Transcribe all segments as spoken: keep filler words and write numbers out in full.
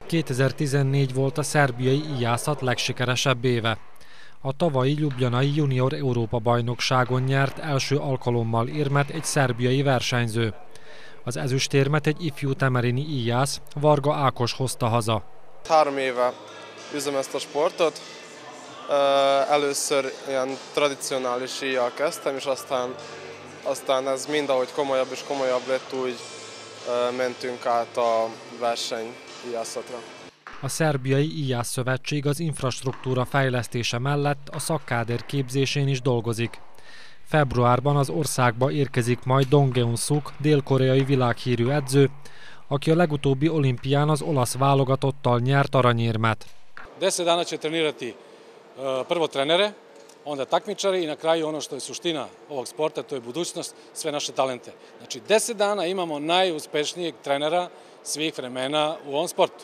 kétezer-tizennégy volt a szerbiai íjászat legsikeresebb éve. A tavalyi ljubljanai junior Európa-bajnokságon nyert első alkalommal érmet egy szerbiai versenyző. Az ezüstérmet egy ifjú temerini íjász, Varga Ákos hozta haza. Három éve üzem ezt a sportot. Először ilyen tradicionális íjjal kezdtem, és aztán, aztán ez mindahogy komolyabb és komolyabb lett, úgy mentünk át a verseny íjászatra. A Szerbiai Íjász Szövetség az infrastruktúra fejlesztése mellett a szakkáder képzésén is dolgozik. Februárban az országba érkezik majd Dong Geun-suk, dél-koreai világhírű edző, aki a legutóbbi olimpián az olasz válogatottal nyert aranyérmet. deset dana će trenirati prvo trenere, onda takmičari i na kraju ono što je suština ovog sporta, to je budućnost, sve naše talente. Znači deset dana imamo najuspešnijeg trenera svih vremena u ovom sportu.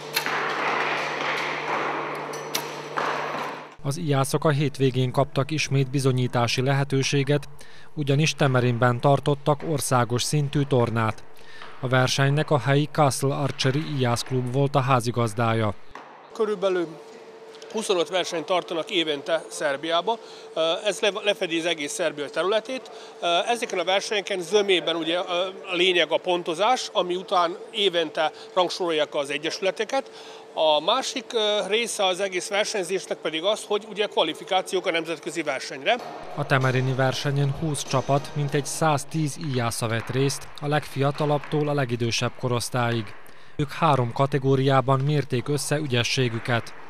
Az íjászok a hétvégén kaptak ismét bizonyítási lehetőséget, ugyanis Temerinben tartottak országos szintű tornát. A versenynek a helyi Castle Archery íjászklub volt a házigazdája. Körülbelül huszonöt versenyt tartanak évente Szerbiába, ez lefedi az egész Szerbia területét. Ezeken a versenyeken zömében ugye a lényeg a pontozás, ami után évente rangsorolják az egyesületeket. A másik része az egész versenyzésnek pedig az, hogy ugye kvalifikációk a nemzetközi versenyre. A temerini versenyen húsz csapat, mintegy száztíz íjásza vett részt, a legfiatalabbtól a legidősebb korosztályig. Ők három kategóriában mérték össze ügyességüket.